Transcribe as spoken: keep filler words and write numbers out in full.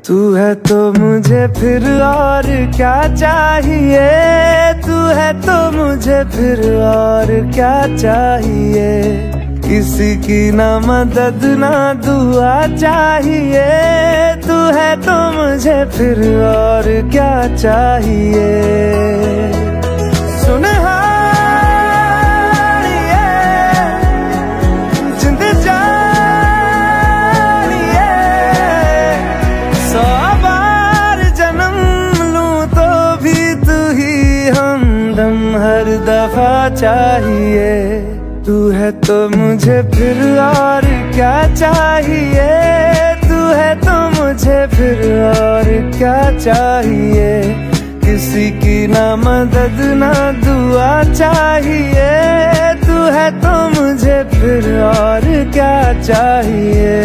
तू है तो मुझे फिर और क्या चाहिए, तू है तो मुझे फिर और क्या चाहिए। किसी की ना मदद ना दुआ चाहिए, तू है तो मुझे फिर और क्या चाहिए। सुन हर दफा चाहिए, तू है तो मुझे फिर और क्या चाहिए, तू है तो मुझे फिर और क्या चाहिए। किसी की ना मदद ना दुआ चाहिए, तू है तो मुझे फिर और क्या चाहिए।